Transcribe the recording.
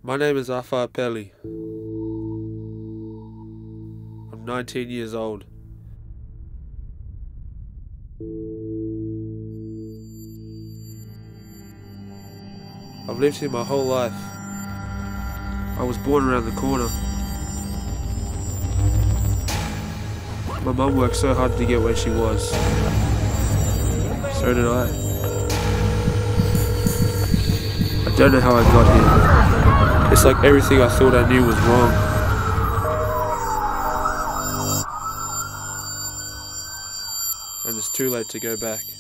My name is Afa Apelli. I'm 19 years old. I've lived here my whole life. I was born around the corner. My mum worked so hard to get where she was. So did I. I don't know how I got here. It's like everything I thought I knew was wrong. And it's too late to go back.